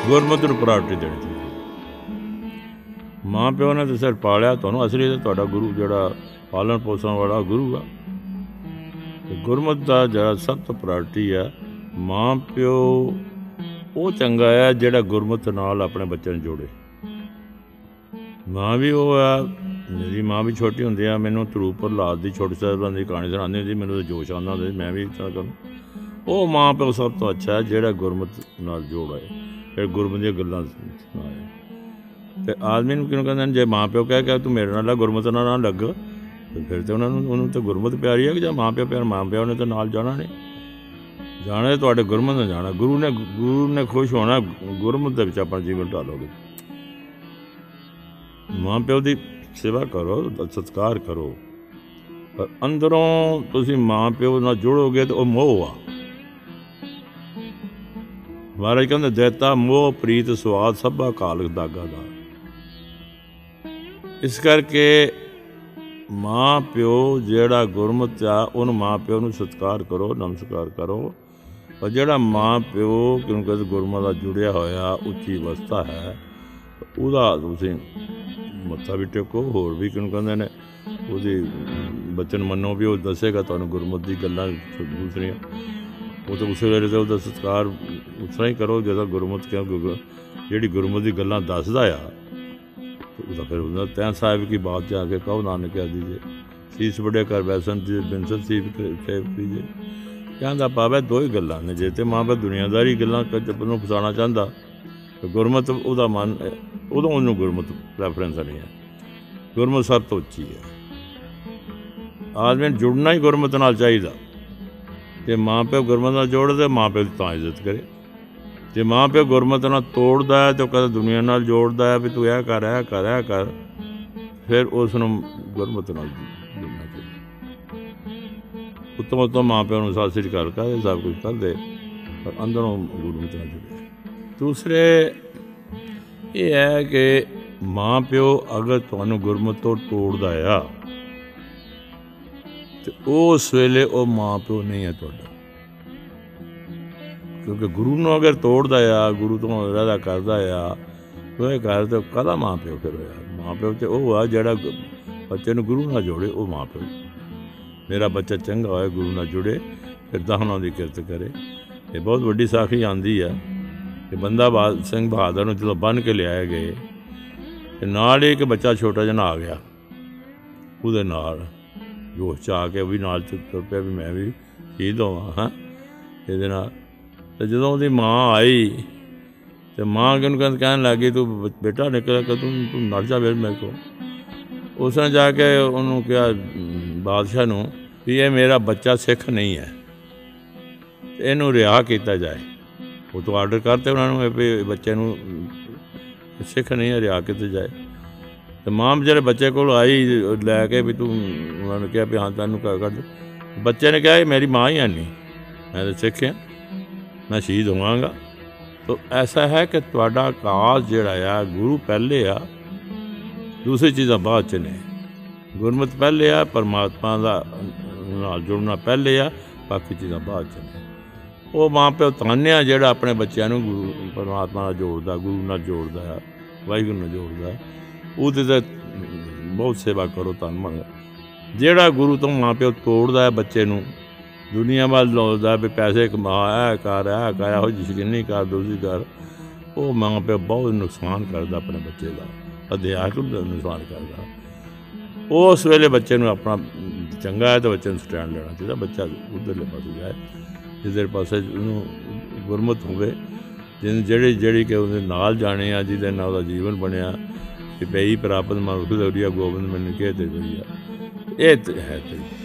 ਗੁਰਮਤਿ ਨੂੰ ਪ੍ਰਾਇਰਟੀ ਦੇਣੀ ਚਾਹੀਦੀ। ਮਾਂ ਪਿਓ ਨੇ ਤਾਂ ਸਿਰ ਪਾਲਿਆ ਤੁਹਾਨੂੰ, ਅਸਲੀ ਤਾਂ ਤੁਹਾਡਾ ਗੁਰੂ ਜਿਹੜਾ ਪਾਲਣ ਪੋਸਣ ਵਾਲਾ ਗੁਰੂ ਆ। ਗੁਰਮਤਿ ਦਾ ਜਿਹੜਾ ਸਭ ਤੋਂ ਪ੍ਰਾਇਰਟੀ ਆ। ਮਾਂ ਪਿਓ ਉਹ ਚੰਗਾ ਆ ਜਿਹੜਾ ਗੁਰਮਤਿ ਨਾਲ ਆਪਣੇ ਬੱਚੇ ਨੂੰ ਜੋੜੇ। ਮਾਂ ਵੀ ਉਹ ਆ, ਮੇਰੀ ਮਾਂ ਵੀ ਛੋਟੀ ਹੁੰਦੀ ਆ ਮੈਨੂੰ ਧਰੂਪ ਪ੍ਰਹਲਾਦ ਦੀ ਛੋਟੇ ਸਾਹਿਬਾਨ ਦੀ ਕਹਾਣੀ ਸੁਣਾਉਂਦੀ ਹੁੰਦੀ, ਮੈਨੂੰ ਤਾਂ ਜੋਸ਼ ਆਉਂਦਾ ਹੁੰਦਾ ਸੀ ਮੈਂ ਵੀ ਇਸ ਤਰ੍ਹਾਂ ਕਰਾਂ। ਉਹ ਮਾਂ ਪਿਓ ਸਭ ਤੋਂ ਅੱਛਾ ਹੈ ਜਿਹੜਾ ਗੁਰਮਤਿ ਨਾਲ ਜੋੜ ਆਏ, ਫਿਰ ਗੁਰਮਤਿ ਦੀਆਂ ਗੱਲਾਂ ਸੁਣਾਏ। ਅਤੇ ਆਦਮੀ ਨੂੰ ਕਿਉਂ ਕਹਿੰਦੇ ਨੇ, ਜੇ ਮਾਂ ਪਿਓ ਕਹਿ ਤੂੰ ਮੇਰੇ ਨਾਲ ਗੁਰਮਤਿ ਨਾਲ ਨਾ ਲੱਗ, ਅਤੇ ਫਿਰ ਤਾਂ ਉਹਨੂੰ ਤਾਂ ਗੁਰਮਤਿ ਪਿਆਰੀ ਹੈ ਕਿ ਜਾਂ ਮਾਂ ਪਿਓ ਪਿਆਰ। ਮਾਂ ਪਿਓ ਨੇ ਤਾਂ ਨਾਲ ਜਾਣਾ ਨਹੀਂ, ਜਾਣਾ ਤੁਹਾਡੇ ਗੁਰਮਤਿ ਨਾਲ ਜਾਣਾ। ਗੁਰੂ ਨੇ ਖੁਸ਼ ਹੋਣਾ, ਗੁਰਮਤਿ ਦੇ ਵਿੱਚ ਆਪਣਾ ਜੀਵਨ ਢਾਲੋਗੇ। ਮਾਂ ਪਿਓ ਦੀ ਸੇਵਾ ਕਰੋ, ਸਤਿਕਾਰ ਕਰੋ, ਪਰ ਅੰਦਰੋਂ ਤੁਸੀਂ ਮਾਂ ਪਿਓ ਨਾਲ ਜੁੜੋਗੇ ਤਾਂ ਉਹ ਮੋਹ ਆ। ਮਹਾਰਾਜ ਕਹਿੰਦੇ ਦੇਤਾ ਮੋਹ ਪ੍ਰੀਤ ਸਵਾਦ ਸਭਾ ਕਾਲ ਦਾਗਾ ਦਾ। ਇਸ ਕਰਕੇ ਮਾਂ ਪਿਓ ਜਿਹੜਾ ਗੁਰਮਤਿ ਆ ਉਹਨੂੰ ਮਾਂ ਪਿਓ ਨੂੰ ਸਤਿਕਾਰ ਕਰੋ, ਨਮਸਕਾਰ ਕਰੋ। ਪਰ ਜਿਹੜਾ ਮਾਂ ਪਿਓ ਕਿਉਂਕਿ ਗੁਰਮਤਿ ਨਾਲ ਜੁੜਿਆ ਹੋਇਆ ਉੱਚੀ ਅਵਸਥਾ ਹੈ, ਉਹਦਾ ਤੁਸੀਂ ਮੱਥਾ ਵੀ ਟੇਕੋ। ਹੋਰ ਵੀ ਕਿਉਂ ਕਹਿੰਦੇ ਨੇ ਉਹਦੀ ਬਚਨ ਮੰਨੋ, ਵੀ ਉਹ ਦੱਸੇਗਾ ਤੁਹਾਨੂੰ ਗੁਰਮਤਿ ਦੀ ਗੱਲਾਂ ਦੂਸਰੀਆਂ। ਉਹ ਤਾਂ ਉਸੇ ਵੇਲੇ ਤਾਂ ਉਹਦਾ ਸਤਿਕਾਰ ਉਸ ਤਰ੍ਹਾਂ ਹੀ ਕਰੋ ਜਦੋਂ ਗੁਰਮਤਿ ਜਿਹੜੀ ਗੁਰਮਤਿ ਦੀ ਗੱਲਾਂ ਦੱਸਦਾ ਆ। ਉਹਦਾ ਫਿਰ ਉਹਦਾ ਤੈਂ ਸਾਹਿਬ ਕੀ ਬਾਤ ਜਾ ਕੇ ਕਹੋ ਨਾਨਕ ਆਦਿ ਜੇ ਸੀਸ ਵੱਡੇ ਕਰ ਬੈਸਨ ਦੀ ਬਿਨਸਨ ਸੀਬ ਕੀਜੇ। ਕਹਿੰਦਾ ਭਾਵੇਂ ਦੋ ਹੀ ਗੱਲਾਂ ਨੇ, ਜੇ ਤਾਂ ਮਾਂ ਬਾਪ ਦੁਨੀਆਦਾਰੀ ਗੱਲਾਂ ਨੂੰ ਫਸਾਉਣਾ ਚਾਹੁੰਦਾ ਤਾਂ ਗੁਰਮਤਿ ਉਹਦਾ ਮਨ, ਉਦੋਂ ਉਹਨੂੰ ਗੁਰਮਤਿ ਪ੍ਰੈਫਰੈਂਸ ਨਹੀਂ ਹੈ। ਗੁਰਮਤਿ ਸਭ ਤੋਂ ਉੱਚੀ ਹੈ। ਆਦਮੀ ਨੂੰ ਜੁੜਨਾ ਹੀ ਗੁਰਮਤਿ ਨਾਲ ਚਾਹੀਦਾ। ਜੇ ਮਾਂ ਪਿਓ ਗੁਰਮਤਿ ਨਾਲ ਜੋੜਦੇ, ਮਾਂ ਪਿਓ ਦੀ ਤਾਂ ਇੱਜ਼ਤ ਕਰੇ। ਜੇ ਮਾਂ ਪਿਓ ਗੁਰਮਤਿ ਨਾਲ ਤੋੜਦਾ ਹੈ ਤਾਂ ਉਹ ਕਦੇ ਦੁਨੀਆ ਨਾਲ ਜੋੜਦਾ ਹੈ ਵੀ ਤੂੰ ਇਹ ਕਰ, ਇਹ ਕਰ, ਇਹ ਕਰ, ਫਿਰ ਉਸ ਨੂੰ ਗੁਰਮਤਿ ਨਾਲ ਜੁੜਨਾ ਚਾਹੀਦਾ। ਉੱਤਮ ਮਾਂ ਪਿਓ ਨੂੰ ਸਤਿ ਸ੍ਰੀ ਅਕਾਲ ਕਰਦੇ, ਸਭ ਕੁਝ ਕਰਦੇ, ਪਰ ਅੰਦਰੋਂ ਗੁਰਮਤਿ ਨਾਲ ਜੁੜੇ। ਦੂਸਰੇ ਇਹ ਹੈ ਕਿ ਮਾਂ ਪਿਓ ਅਗਰ ਤੁਹਾਨੂੰ ਗੁਰਮਤਿ ਤੋਂ ਤੋੜਦਾ ਆ ਅਤੇ ਉਸ ਵੇਲੇ ਉਹ ਮਾਂ ਪਿਓ ਨਹੀਂ ਹੈ ਤੁਹਾਡਾ। ਕਿਉਂਕਿ ਗੁਰੂ ਨੂੰ ਅਗਰ ਤੋੜਦਾ ਆ, ਗੁਰੂ ਤੋਂ ਵਾਅਦਾ ਕਰਦਾ ਆ, ਉਹ ਇਹ ਕਰ ਤਾਂ ਕਾਹਦਾ ਮਾਂ ਪਿਓ ਫਿਰ ਹੋਇਆ। ਮਾਂ ਪਿਓ ਤਾਂ ਉਹ ਆ ਜਿਹੜਾ ਬੱਚੇ ਨੂੰ ਗੁਰੂ ਨਾਲ ਜੋੜੇ, ਉਹ ਮਾਂ ਪਿਓ। ਮੇਰਾ ਬੱਚਾ ਚੰਗਾ ਹੋਏ, ਗੁਰੂ ਨਾਲ ਜੁੜੇ, ਫਿਰ ਦਾਹਨਾਂ ਦੀ ਕਿਰਤ ਕਰੇ। ਇਹ ਬਹੁਤ ਵੱਡੀ ਸਾਖੀ ਆਉਂਦੀ ਆ ਕਿ ਬੰਦਾ ਸਿੰਘ ਬਹਾਦਰ ਨੂੰ ਜਦੋਂ ਬੰਨ੍ਹ ਕੇ ਲਿਆਏ ਗਏ ਅਤੇ ਨਾਲ ਹੀ ਇੱਕ ਬੱਚਾ ਛੋਟਾ ਜਿਹਾ ਆ ਗਿਆ, ਉਹਦੇ ਨਾਲ ਜੋਸ਼ 'ਚ ਆ ਕੇ ਉਹ ਵੀ ਨਾਲ ਤੁਰ ਪਿਆ ਵੀ ਮੈਂ ਵੀ ਸ਼ਹੀਦ ਹੋਵਾਂ ਹਾਂ ਇਹਦੇ ਨਾਲ। ਅਤੇ ਜਦੋਂ ਉਹਦੀ ਮਾਂ ਆਈ ਅਤੇ ਮਾਂ ਕਿਹਨੂੰ ਕਹਿਣ ਲੱਗ ਗਈ ਤੂੰ ਬੇਟਾ ਨਿਕਲਿਆ ਕਿ ਤੂੰ ਨੜ ਜਾ ਮੇਰੇ ਕੋਲ। ਉਸਨੇ ਜਾ ਕੇ ਉਹਨੂੰ ਕਿਹਾ ਬਾਦਸ਼ਾਹ ਨੂੰ ਵੀ ਇਹ ਮੇਰਾ ਬੱਚਾ ਸਿੱਖ ਨਹੀਂ ਹੈ, ਇਹਨੂੰ ਰਿਹਾ ਕੀਤਾ ਜਾਏ। ਉਹ ਤੋਂ ਆਰਡਰ ਕਰਤੇ ਉਹਨਾਂ ਨੂੰ ਵੀ ਬੱਚੇ ਨੂੰ ਸਿੱਖ ਨਹੀਂ ਹੈ, ਰਿਹਾ ਕੀਤਾ ਜਾਏ। ਅਤੇ ਮਾਂ ਜਿਹੜੇ ਬੱਚੇ ਕੋਲ ਆਈ ਲੈ ਕੇ ਵੀ ਤੂੰ ਉਹਨਾਂ ਨੂੰ ਕਿਹਾ ਵੀ ਹਾਂ ਤੈਨੂੰ ਕੱਢ। ਬੱਚੇ ਨੇ ਕਿਹਾ ਇਹ ਮੇਰੀ ਮਾਂ ਹੀ ਹੈ ਨਹੀਂ, ਮੈਂ ਤਾਂ ਸਿੱਖ ਹਾਂ, ਮੈਂ ਸ਼ਹੀਦ ਹੋਵਾਂਗਾ। ਤਾਂ ਐਸਾ ਹੈ ਕਿ ਤੁਹਾਡਾ ਆਕਾਸ਼ ਜਿਹੜਾ ਆ ਗੁਰੂ ਪਹਿਲੇ ਆ, ਦੂਸਰੀ ਚੀਜ਼ਾਂ ਬਾਅਦ 'ਚ ਨੇ। ਗੁਰਮਤਿ ਪਹਿਲੇ ਆ, ਪਰਮਾਤਮਾ ਦਾ ਨਾਲ ਜੁੜਨਾ ਪਹਿਲੇ ਆ, ਬਾਕੀ ਚੀਜ਼ਾਂ ਬਾਅਦ 'ਚ ਨੇ। ਉਹ ਮਾਂ ਪਿਓ ਤਾਨਿਆ ਜਿਹੜਾ ਆਪਣੇ ਬੱਚਿਆਂ ਨੂੰ ਗੁਰੂ ਪਰਮਾਤਮਾ ਨਾਲ ਜੋੜਦਾ, ਗੁਰੂ ਨਾਲ ਜੋੜਦਾ ਆ, ਵਾਹਿਗੁਰੂ ਨਾਲ ਜੋੜਦਾ, ਉਹਦੇ 'ਤੇ ਬਹੁਤ ਸੇਵਾ ਕਰੋ, ਧੰਨ। ਜਿਹੜਾ ਗੁਰੂ ਤੋਂ ਮਾਂ ਪਿਓ ਤੋੜਦਾ ਹੈ ਬੱਚੇ ਨੂੰ, ਦੁਨੀਆ ਵੱਲ ਲਾਉਂਦਾ ਵੀ ਪੈਸੇ ਕਮਾ, ਇਹ ਕਰ, ਇਹ ਕਰ, ਇਹੋ ਜਿਹੀ ਸ਼ਕੀਨੀ ਕਰ, ਦੂਜੀ ਕਰ, ਉਹ ਮਾਂ ਪਿਓ ਬਹੁਤ ਨੁਕਸਾਨ ਕਰਦਾ ਆਪਣੇ ਬੱਚੇ ਦਾ, ਅਧਿਆਤਮ ਦਾ ਨੁਕਸਾਨ ਕਰਦਾ। ਉਸ ਵੇਲੇ ਬੱਚੇ ਨੂੰ ਆਪਣਾ ਚੰਗਾ ਹੈ ਤਾਂ ਬੱਚੇ ਨੂੰ ਸਟੈਂਡ ਲੈਣਾ ਚਾਹੀਦਾ। ਬੱਚਾ ਉੱਧਰਲੇ ਪਾਸੇ ਜਾਏ ਜਿੱਧਰ ਪਾਸੇ ਉਹਨੂੰ ਗੁਰਮਤਿ ਹੋਵੇ, ਜਿਹੜੀ ਕਿ ਉਹਦੇ ਨਾਲ ਜਾਣੇ ਆ, ਜਿਹਦੇ ਨਾਲ ਉਹਦਾ ਜੀਵਨ ਬਣਿਆ ਕਿ ਪਈ ਪ੍ਰਾਪਤ ਮਨੁੱਖ ਦੌੜੀਆ ਗੋਬਿੰਦ ਮੈਨੂੰ ਕਿਹ ਤੇ ਵਧੀਆ। ਇਹ ਹੈ